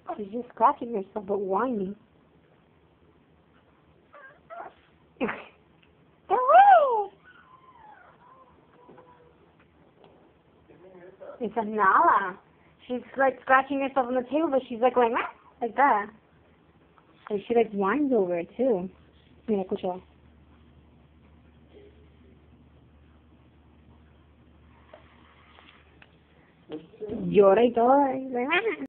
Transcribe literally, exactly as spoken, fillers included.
She's just scratching herself, but whining. Go away! It's a Nala. She's like scratching herself on the table, but she's like going like that. And she like whines over it too. Mira, escucha. Llora y todo.